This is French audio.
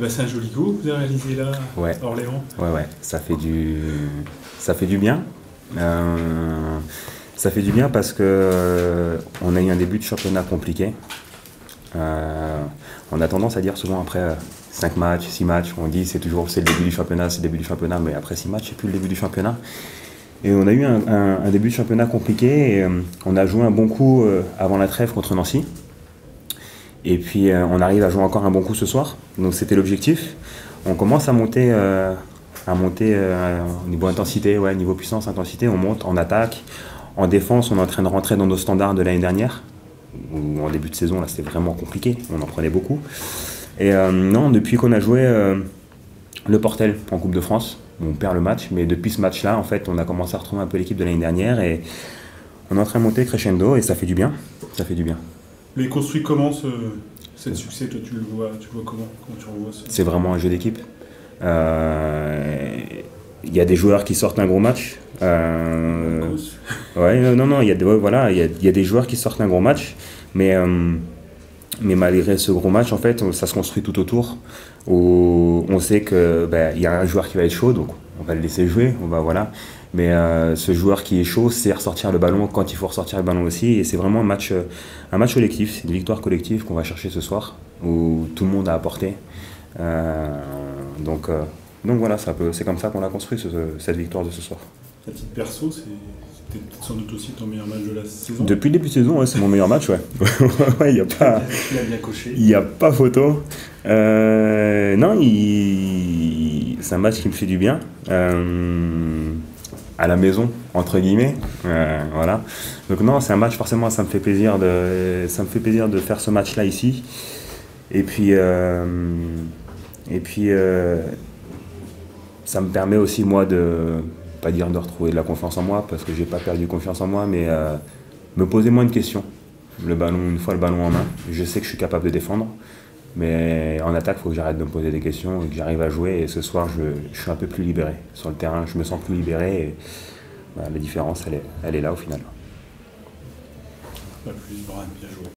c'est un joli coup que vous avez réalisé là, Ouais. à Orléans. Ouais, ça fait du bien. Ça fait du bien parce que on a eu un début de championnat compliqué. On a tendance à dire souvent après 5 matchs, 6 matchs, on dit c'est le début du championnat, c'est le début du championnat, mais après 6 matchs, c'est plus le début du championnat. Et on a eu un début de championnat compliqué et on a joué un bon coup avant la trêve contre Nancy. Et puis on arrive à jouer encore un bon coup ce soir, donc c'était l'objectif. On commence à monter au niveau intensité, niveau puissance, intensité, on monte en attaque. En défense, on est en train de rentrer dans nos standards de l'année dernière. Où en début de saison, là, c'était vraiment compliqué, on en prenait beaucoup. Et non, depuis qu'on a joué le Portel en Coupe de France, on perd le match, mais depuis ce match-là, en fait, on a commencé à retrouver un peu l'équipe de l'année dernière et on est en train de monter crescendo et ça fait du bien. Ça fait du bien. Mais construit comment cet succès, toi tu le vois comment tu revois ça? C'est vraiment un jeu d'équipe. Il y a des joueurs qui sortent un gros match. Non, il y a des joueurs qui sortent un gros match, mais malgré ce gros match, en fait, ça se construit tout autour. On sait que il y a un joueur qui va être chaud, donc on va le laisser jouer. Mais ce joueur qui est chaud, c'est ressortir le ballon quand il faut ressortir le ballon aussi. Et c'est vraiment un match collectif, c'est une victoire collective qu'on va chercher ce soir, où tout le monde a apporté. Donc voilà, c'est comme ça qu'on a construit cette victoire de ce soir. À titre perso, c'était sans doute aussi ton meilleur match de la saison. Depuis le début de saison, ouais, c'est mon meilleur match, ouais. Il n'y a pas. Tu l'as bien coché. Il n'y a pas photo. Non, c'est un match qui me fait du bien. À la maison, entre guillemets. Voilà. Donc non, c'est un match, forcément, ça me fait plaisir de faire ce match-là ici. Et puis ça me permet aussi, moi, pas dire de retrouver de la confiance en moi, parce que j'ai pas perdu confiance en moi, mais me poser moins de questions. Une fois le ballon en main, je sais que je suis capable de défendre, mais en attaque, il faut que j'arrête de me poser des questions et que j'arrive à jouer. Et ce soir, je suis un peu plus libéré sur le terrain, je me sens plus libéré. Et la différence, elle est là au final. Pas plus, Brian, bien joué.